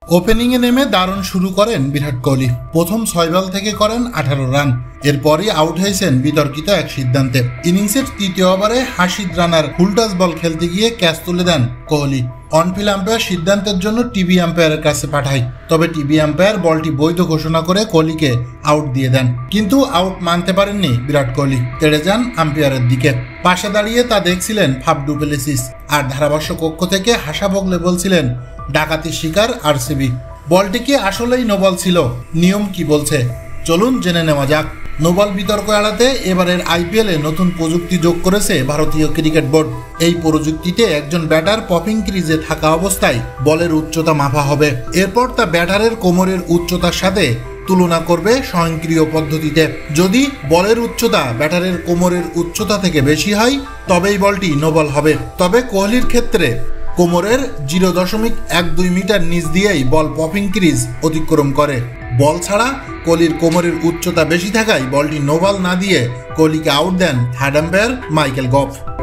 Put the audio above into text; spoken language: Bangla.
ওপেনিংয়ে নেমে দারুণ শুরু করেন বিরাট কোহলি। প্রথম 6 বল থেকে করেন 18 রান। এরপরই আউট হয়েছেন বিতর্কিত এক সিদ্ধান্তে। ইনিংসের তৃতীয় ওভারে হাসিদ রানার ফুলটাস বল খেলতে গিয়ে ক্যাচ তুলে দেন কোহলি। অনফিল্ড আম্পায়ার সিদ্ধান্তের জন্য টিভি আম্পায়ারের কাছে পাঠায়, তবে টিভি আম্পায়ার বলটি বৈধ ঘোষণা করে কোহলিকে আউট দিয়ে দেন। কিন্তু আউট মানতে পারেননি বিরাট কোহলি, তেড়ে যান আম্পায়ারের দিকে। পাশে দাঁড়িয়ে তা দেখছিলেন ফাফ ডু প্লেসিস, আর ধারাভাষ্য কক্ষ থেকে হাসা বগলে বলছিলেন ডাকাতির শিকার আরসিবি। বলটি কি আসলেই নোবল ছিল? নিয়ম কি বলছে চলুন জেনে নেওয়া যাক। নোবল বিতর্ক এড়াতে এবারের আইপিএলে নতুন প্রযুক্তি যোগ করেছে ভারতীয় ক্রিকেট বোর্ড। এই প্রযুক্তিতে একজন ব্যাটার পপিং ক্রিজে থাকা অবস্থায় বলের উচ্চতা মাপা হবে। এরপর তা ব্যাটারের কোমরের উচ্চতার সাথে তুলনা করবে স্বয়ংক্রিয় পদ্ধতিতে। যদি বলের উচ্চতা ব্যাটারের কোমরের উচ্চতা থেকে বেশি হয় তবেই বলটি নোবল হবে। তবে কোহলির ক্ষেত্রে কোমরের 0.12 মিটার নিচ দিয়েই বল পপিং ক্রিজ অতিক্রম করে। বল ছাড়া কোহলির কোমরের উচ্চতা বেশি থাকায় বলটি নোবল না দিয়ে কোহলিকে আউট দেন থার্ড আম্পায়ার মাইকেল গফ।